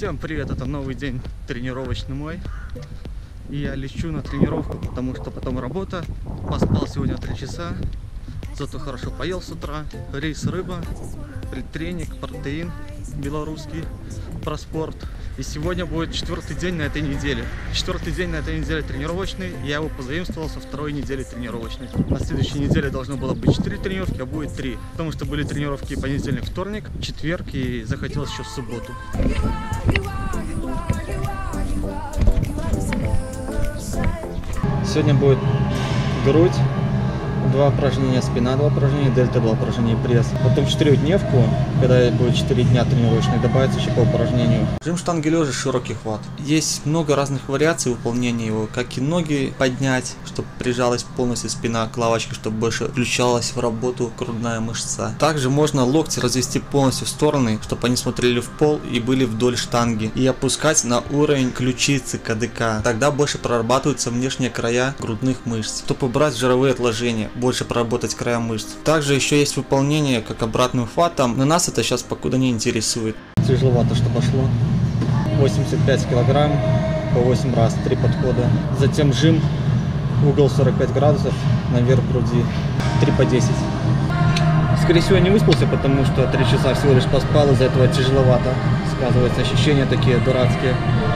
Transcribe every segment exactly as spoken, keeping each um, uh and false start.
Всем привет, это новый день тренировочный мой. И я лечу на тренировку, потому что потом работа. Поспал сегодня три часа, зато хорошо поел с утра. Рис, рыба, предтренинг, протеин белорусский, про спорт. И сегодня будет четвертый день на этой неделе. Четвертый день на этой неделе тренировочный. Я его позаимствовал со второй недели тренировочной. На следующей неделе должно было быть четыре тренировки, а будет три. Потому что были тренировки понедельник, вторник, четверг и захотелось еще в субботу. Сегодня будет грудь, два упражнения спина, два упражнения дельта, два упражнения пресс. Потом четырехдневку, когда будет четыре дня тренировочных, добавится еще по упражнению. Жим штанги лежа, широкий хват. Есть много разных вариаций выполнения его, как и ноги поднять, чтобы прижалась полностью спина к лавочке, чтобы больше включалась в работу грудная мышца. Также можно локти развести полностью в стороны, чтобы они смотрели в пол и были вдоль штанги. И опускать на уровень ключицы КДК. Тогда больше прорабатываются внешние края грудных мышц, чтобы убрать жировые отложения, больше проработать края мышц. Также еще есть выполнение как обратным хватом, но нас это сейчас покуда не интересует. Тяжеловато, что пошло. восемьдесят пять килограмм по восемь раз, три подхода. Затем жим, угол сорок пять градусов, наверх груди, три по десять. Скорее всего, я не выспался, потому что три часа всего лишь поспал, из-за этого тяжеловато. Сказываются ощущения такие дурацкие.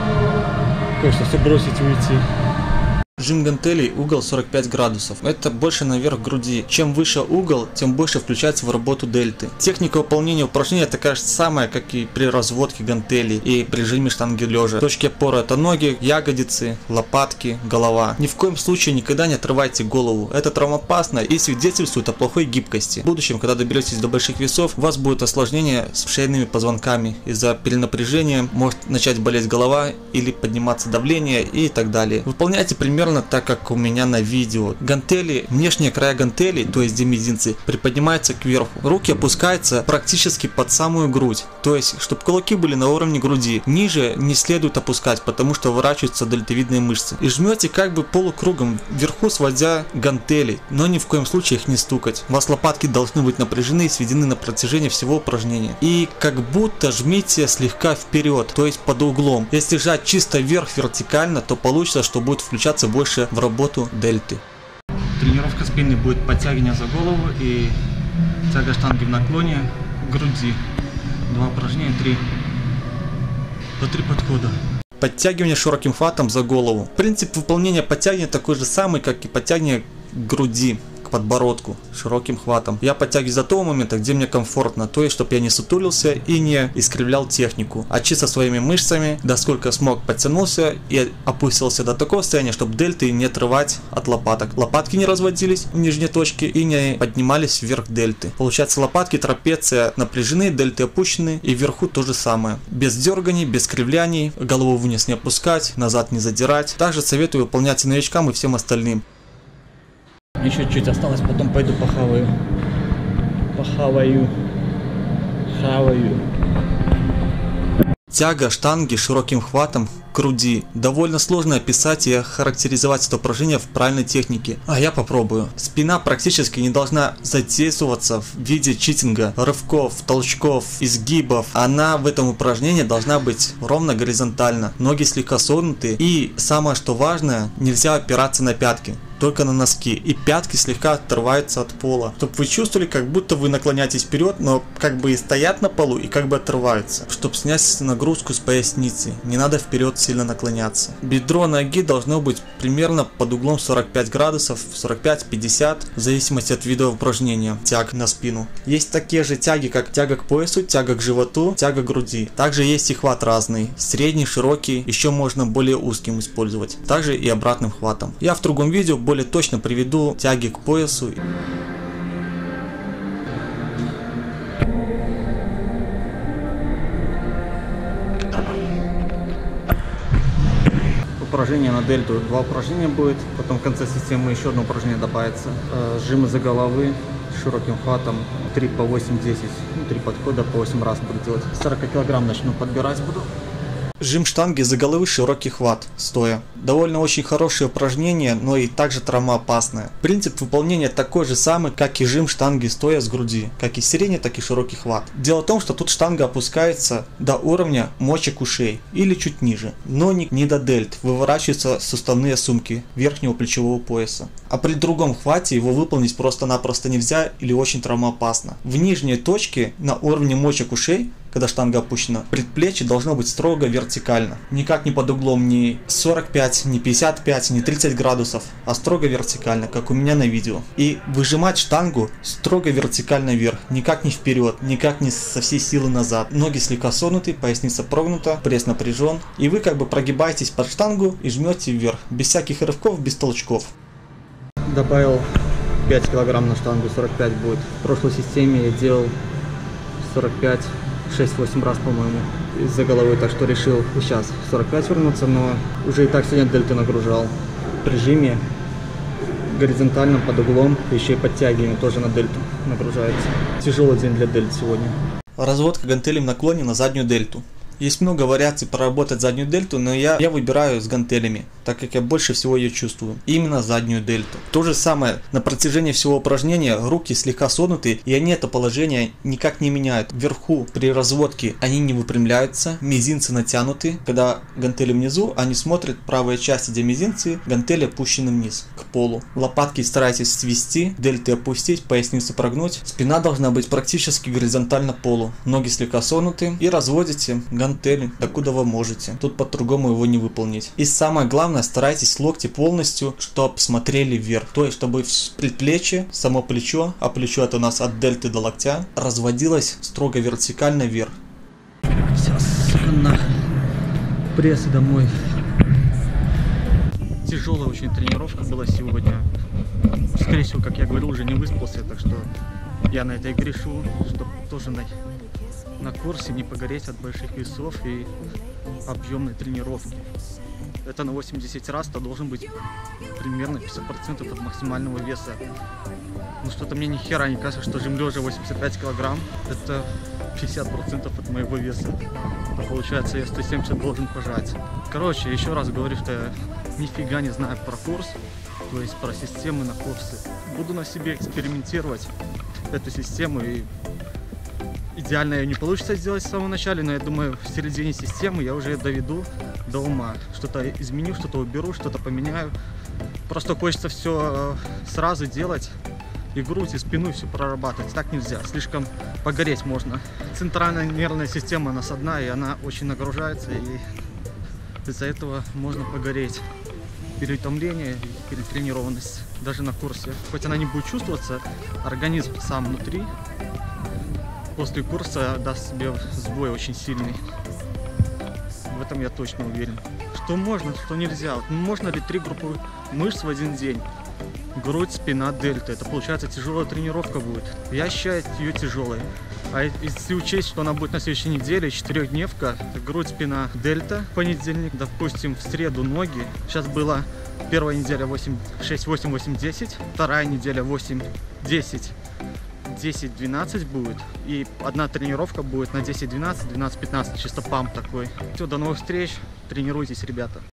Хочется все бросить и уйти. Жим гантелей, угол сорок пять градусов. Это больше наверх груди. Чем выше угол, тем больше включается в работу дельты. Техника выполнения упражнения такая же самая, как и при разводке гантелей и при жиме штанги лежа. Точки опоры — это ноги, ягодицы, лопатки, голова. Ни в коем случае никогда не отрывайте голову. Это травмоопасно и свидетельствует о плохой гибкости. В будущем, когда доберетесь до больших весов, у вас будет осложнение с шейными позвонками. Из-за перенапряжения может начать болеть голова или подниматься давление и так далее. Выполняйте примерно так, как у меня на видео. Гантели, внешние края гантелей, то есть где мизинцы, приподнимаются кверху. Руки опускаются практически под самую грудь, то есть чтобы кулаки были на уровне груди. Ниже не следует опускать, потому что выворачиваются дельтовидные мышцы. И жмете как бы полукругом вверху, сводя гантели, но ни в коем случае их не стукать. У вас лопатки должны быть напряжены и сведены на протяжении всего упражнения. И как будто жмите слегка вперед, то есть под углом. Если жать чисто вверх вертикально, то получится, что будет включаться больше в работу дельты. Тренировка спины будет подтягивание за голову и тяга штанги в наклоне груди. Два упражнения, три по три подхода. Подтягивание широким хватом за голову. Принцип выполнения подтягивания такой же самый, как и подтягивание груди к подбородку широким хватом. Я подтягиваюсь до того момента, где мне комфортно, то есть чтобы я не сутулился и не искривлял технику, а чисто своими мышцами, досколько смог, подтянулся и опустился до такого состояния, чтобы дельты не отрывать от лопаток. Лопатки не разводились в нижней точке и не поднимались вверх дельты. Получается, лопатки, трапеция напряжены, дельты опущены, и вверху то же самое. Без дерганий, без кривляний, голову вниз не опускать, назад не задирать. Также советую выполнять и новичкам, и всем остальным. Еще чуть осталось, потом пойду похаваю. Похаваю. Хаваю. Тяга штанги широким хватом к груди. Довольно сложно описать и охарактеризовать это упражнение в правильной технике. А я попробую. Спина практически не должна задействоваться в виде читинга, рывков, толчков, изгибов. Она в этом упражнении должна быть ровно горизонтально. Ноги слегка согнуты. И самое что важное, нельзя опираться на пятки. Только на носки, и пятки слегка отрываются от пола, чтобы вы чувствовали, как будто вы наклоняетесь вперед, но как бы и стоят на полу, и как бы отрываются, чтобы снять нагрузку с поясницы. Не надо вперед сильно наклоняться. Бедро ноги должно быть примерно под углом сорок пять градусов, сорок пять — пятьдесят, в зависимости от вида упражнения, тяг на спину. Есть такие же тяги, как тяга к поясу, тяга к животу, тяга к груди. Также есть и хват разный, средний, широкий, еще можно более узким использовать. Также и обратным хватом. Я в другом видео более точно приведу тяги к поясу. Упражнение на дельту. Два упражнения будет, потом в конце системы еще одно упражнение добавится. Жимы за головы широким хватом, три по восемь — десять, ну, три подхода по восемь раз буду делать. сорок килограмм начну подбирать буду. Жим штанги за головы, широкий хват, стоя. Довольно очень хорошее упражнение, но и также травмоопасное. Принцип выполнения такой же самый, как и жим штанги стоя с груди, как и средний, так и широкий хват. Дело в том, что тут штанга опускается до уровня мочек ушей или чуть ниже, но не, не до дельт, выворачиваются суставные сумки верхнего плечевого пояса. А при другом хвате его выполнить просто-напросто нельзя или очень травмоопасно. В нижней точке на уровне мочек ушей, когда штанга опущена, предплечье должно быть строго вертикально. Никак не под углом ни сорок пять, ни пятьдесят пять, ни тридцать градусов, а строго вертикально, как у меня на видео. И выжимать штангу строго вертикально вверх, никак не вперед, никак не со всей силы назад. Ноги слегка согнуты, поясница прогнута, пресс напряжен. И вы как бы прогибаетесь под штангу и жмете вверх, без всяких рывков, без толчков. Добавил пять килограмм на штангу, сорок пять будет. В прошлой системе я делал сорок пять, шесть-восемь раз, по-моему, из-за головы, так что решил сейчас сорок пять вернуться, но уже и так сегодня дельты нагружал. При жиме горизонтальном под углом, еще и подтягиваем тоже на дельту нагружается. Тяжелый день для дельт сегодня. Разводка гантелей в наклоне на заднюю дельту. Есть много вариаций проработать заднюю дельту, но я, я выбираю с гантелями, так как я больше всего ее чувствую. Именно заднюю дельту. То же самое, на протяжении всего упражнения руки слегка согнуты, и они это положение никак не меняют. Вверху при разводке они не выпрямляются, мизинцы натянуты. Когда гантели внизу, они смотрят правая часть, где мизинцы, гантели опущены вниз, к полу. Лопатки старайтесь свести, дельты опустить, поясницу прогнуть. Спина должна быть практически горизонтально полу. Ноги слегка согнуты и разводите гантели, докуда вы можете. Тут по-другому его не выполнить. И самое главное, старайтесь локти полностью, чтобы смотрели вверх. То есть, чтобы предплечье, само плечо, а плечо это у нас от дельты до локтя, разводилось строго вертикально вверх. Сейчас на пресс домой. Тяжелая очень тренировка была сегодня. Скорее всего, как я говорил, уже не выспался, так что я на это и грешу, чтобы тоже на... на курсе не погореть от больших весов и объемной тренировки. Это на восемьдесят раз, то должен быть примерно пятьдесят процентов от максимального веса. Ну что-то мне ни хера не кажется, что жим лежа восемьдесят пять килограмм это пятьдесят процентов от моего веса. А получается я сто семьдесят должен пожать. Короче, еще раз говорю, что я нифига не знаю про курс, то есть про системы на курсы. Буду на себе экспериментировать эту систему, и идеально ее не получится сделать в самом начале, но я думаю, в середине системы я уже доведу до ума. Что-то изменю, что-то уберу, что-то поменяю. Просто хочется все сразу делать, и грудь, и спину, и все прорабатывать. Так нельзя, слишком погореть можно. Центральная нервная система насадная, и она очень нагружается, и из-за этого можно погореть. Переутомление и перетренированность даже на курсе. Хоть она не будет чувствоваться, организм сам внутри после курса даст себе сбой очень сильный. В этом я точно уверен. Что можно, что нельзя. Можно ли три группы мышц в один день? Грудь, спина, дельта. Это получается тяжелая тренировка будет. Я считаю ее тяжелой. А если учесть, что она будет на следующей неделе, четырехдневка, грудь, спина, дельта, понедельник, допустим, в среду ноги. Сейчас была первая неделя восемь, шесть, восемь, восемь, десять, вторая неделя восемь, десять, десять, двенадцать будет, и одна тренировка будет на десять, двенадцать, двенадцать, пятнадцать, чисто памп такой. Все, до новых встреч, тренируйтесь, ребята.